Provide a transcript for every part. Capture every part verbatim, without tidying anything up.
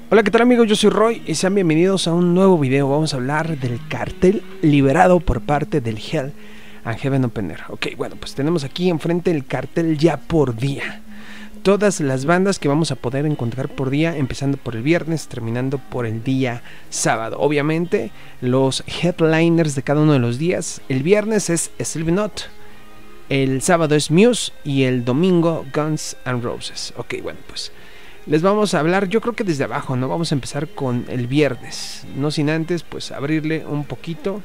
Hola, ¿qué tal amigos? Yo soy Roy y sean bienvenidos a un nuevo video. Vamos a hablar del cartel liberado por parte del Hell and Heaven Open Air. Ok, bueno, pues tenemos aquí enfrente el cartel ya por día. Todas las bandas que vamos a poder encontrar por día, empezando por el viernes, terminando por el día sábado. Obviamente, los headliners de cada uno de los días. El viernes es Slipknot, el sábado es Muse y el domingo Guns N' Roses. Ok, bueno, pues les vamos a hablar, yo creo que desde abajo, ¿no? Vamos a empezar con el viernes, no sin antes, pues, abrirle un poquito.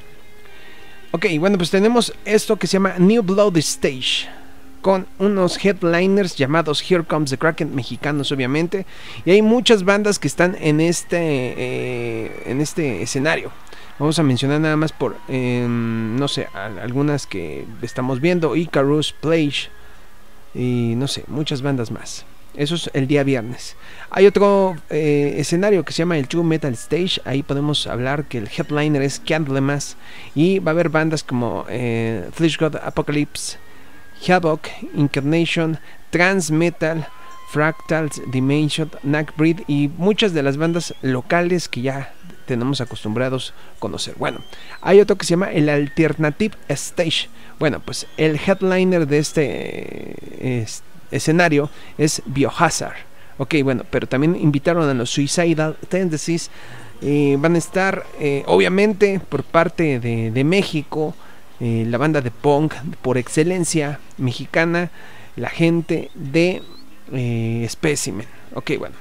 Ok, bueno, pues tenemos esto que se llama New Blood Stage, con unos headliners llamados Here Comes the Kraken, mexicanos obviamente. Y hay muchas bandas que están en este, eh, en este escenario. Vamos a mencionar nada más por, eh, no sé, algunas que estamos viendo. Icarus, Plage, y no sé, muchas bandas más. Eso es el día viernes. Hay otro eh, escenario que se llama el True Metal Stage. Ahí podemos hablar que el headliner es Candlemas. Y va a haber bandas como eh, Flesh God Apocalypse, Havoc, Incarnation, Trans Metal, Fractals, Dimension, Knackbreed y muchas de las bandas locales que ya tenemos acostumbrados a conocer. Bueno, hay otro que se llama el Alternative Stage. Bueno, pues el headliner de este... este escenario es Biohazard. Ok, bueno, pero también invitaron a los Suicidal Tendencies. Eh, van a estar, eh, obviamente, por parte de, de México, eh, la banda de punk por excelencia mexicana, la gente de eh, Specimen. Ok, bueno.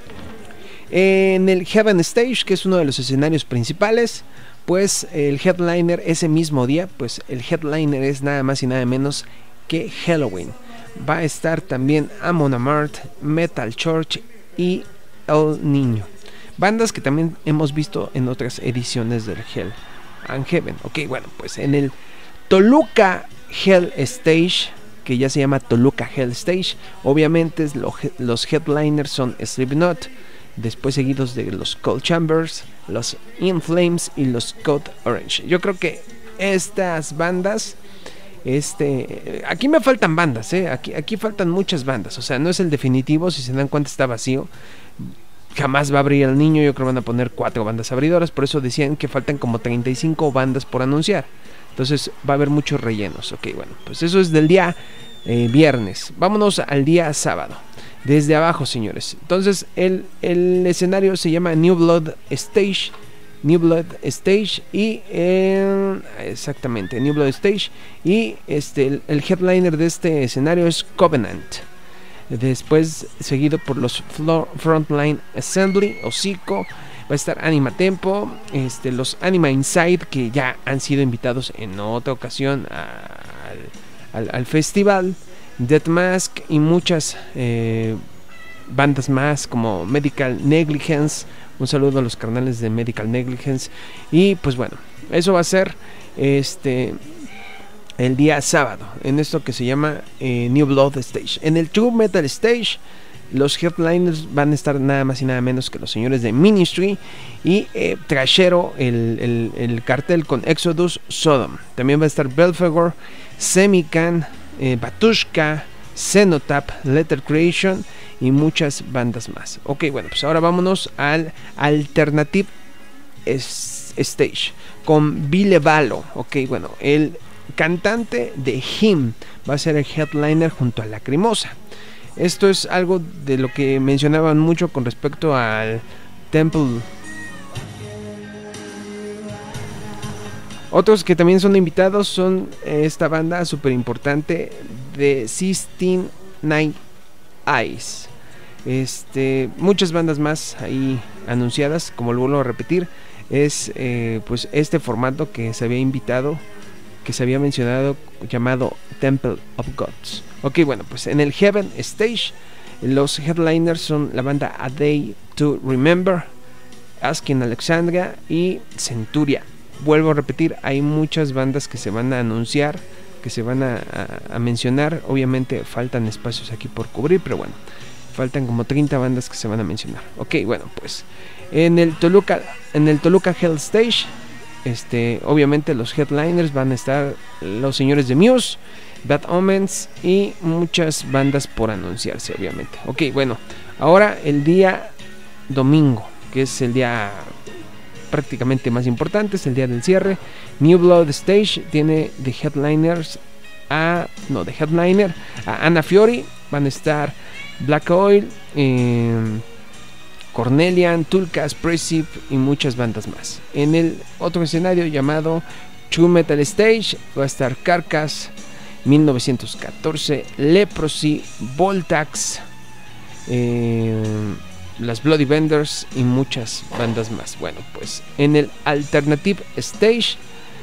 En el Heaven Stage, que es uno de los escenarios principales, pues el headliner ese mismo día, pues el headliner es nada más y nada menos que Helloween. Va a estar también Amon Amarth, Metal Church y El Niño. Bandas que también hemos visto en otras ediciones del Hell and Heaven. Ok, bueno, pues en el Toluca Hell Stage, que ya se llama Toluca Hell Stage, obviamente lo, los headliners son Slipknot, después seguidos de los Cold Chambers, los In Flames y los Code Orange. Yo creo que estas bandas... Este, aquí me faltan bandas, ¿eh? aquí, aquí faltan muchas bandas. O sea, no es el definitivo, si se dan cuenta está vacío. Jamás va a abrir El Niño, yo creo que van a poner cuatro bandas abridoras. Por eso decían que faltan como treinta y cinco bandas por anunciar. Entonces va a haber muchos rellenos. Ok, bueno, pues eso es del día eh, viernes. Vámonos al día sábado. Desde abajo, señores. Entonces el, el escenario se llama New Blood Stage. New Blood Stage y eh, exactamente New Blood Stage y este el, el headliner de este escenario es Covenant, después seguido por los Frontline Assembly, Hocico, va a estar Anima Tempo, este, los Anima Inside, que ya han sido invitados en otra ocasión a, al, al, al festival, Death Mask y muchas eh, bandas más como Medical Negligence. Un saludo a los carnales de Medical Negligence. Y pues bueno, eso va a ser este el día sábado, en esto que se llama eh, New Blood Stage. En el True Metal Stage, los headliners van a estar nada más y nada menos que los señores de Ministry. Y eh, trashero el, el, el cartel con Exodus, Sodom. También va a estar Belphegor, Semican, eh, Batushka, Cenotap, Letter Creation y muchas bandas más. Ok, bueno, pues ahora vámonos al Alternative Stage con Ville Valo. Ok, bueno, el cantante de Him va a ser el headliner junto a Lacrimosa. Esto es algo de lo que mencionaban mucho con respecto al Temple. Otros que también son invitados son esta banda súper importante de Sistine Night Eyes. Este, muchas bandas más ahí anunciadas, como lo vuelvo a repetir, es eh, pues este formato que se había invitado, que se había mencionado, llamado Temple of Gods. Ok, bueno, pues en el Heaven Stage los headliners son la banda A Day to Remember, Asking Alexandria y Centuria. Vuelvo a repetir, hay muchas bandas que se van a anunciar, que se van a, a, a mencionar. Obviamente faltan espacios aquí por cubrir, pero bueno, faltan como treinta bandas que se van a mencionar. Ok, bueno, pues en el Toluca, en el Toluca Hell Stage, este, obviamente los headliners van a estar los señores de Muse, Bad Omens y muchas bandas por anunciarse, obviamente. Ok, bueno, ahora el día domingo, que es el día prácticamente más importante, es el día del cierre. New Blood Stage tiene de headliners a, no, de headliner a Anna Fiori, van a estar Black Oil, eh, Cornelian, Tulkas, Precip y muchas bandas más. En el otro escenario llamado True Metal Stage va a estar Carcass, mil novecientos catorce, Leprosy, Voltax, eh, las Bloody Vendors y muchas bandas más. Bueno, pues en el Alternative Stage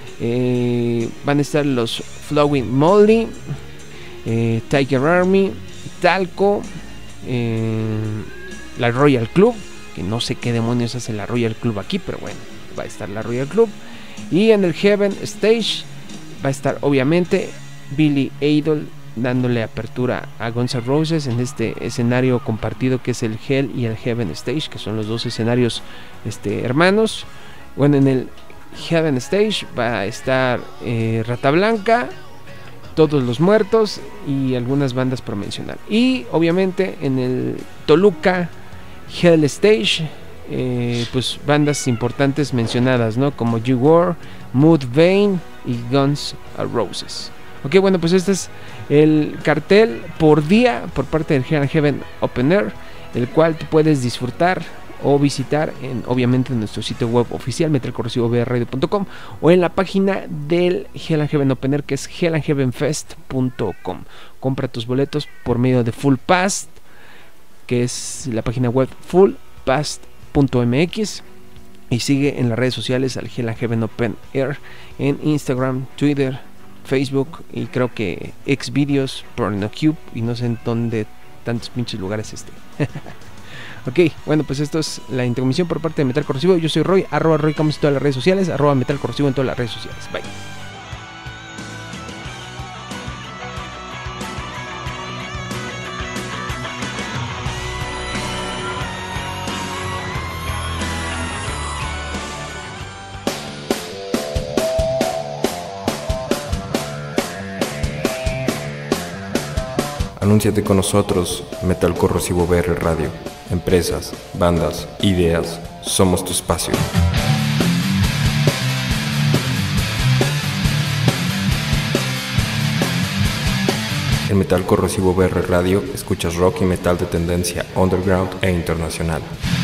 eh, van a estar los Flowing Molly, eh, Tiger Army, Talco, eh, la Royal Club, que no sé qué demonios hace la Royal Club aquí, pero bueno, va a estar la Royal Club. Y en el Heaven Stage va a estar obviamente Billy Idol dándole apertura a Guns N' Roses en este escenario compartido que es el Hell y el Heaven Stage, que son los dos escenarios este, hermanos. Bueno, en el Heaven Stage va a estar eh, Rata Blanca, Todos los Muertos y algunas bandas por mencionar. Y obviamente en el Toluca Hell Stage, eh, pues bandas importantes mencionadas, ¿no? Como G-War, Mood Vein y Guns N' Roses. Ok, bueno, pues este es el cartel por día por parte del Hell and Heaven Open Air, el cual tú puedes disfrutar o visitar en, obviamente en nuestro sitio web oficial metal corrosivo b r radio punto com o en la página del Hell and Heaven Open Air, que es hell and heaven fest punto com. Compra tus boletos por medio de Full Pass, que es la página web full pass punto m x, y sigue en las redes sociales al Hell and Heaven Open Air en Instagram, Twitter, Facebook y creo que Xvideos, Pornocube y no sé en dónde tantos pinches lugares esté. Ok, bueno, pues esto es la intermisión por parte de Metal Corrosivo. Yo soy Roy, arroba Roy Camus en todas las redes sociales, arroba Metal Corrosivo en todas las redes sociales. Bye. Anúnciate con nosotros, Metal Corrosivo B R Radio. Empresas, bandas, ideas, somos tu espacio. En Metal Corrosivo B R Radio escuchas rock y metal de tendencia underground e internacional.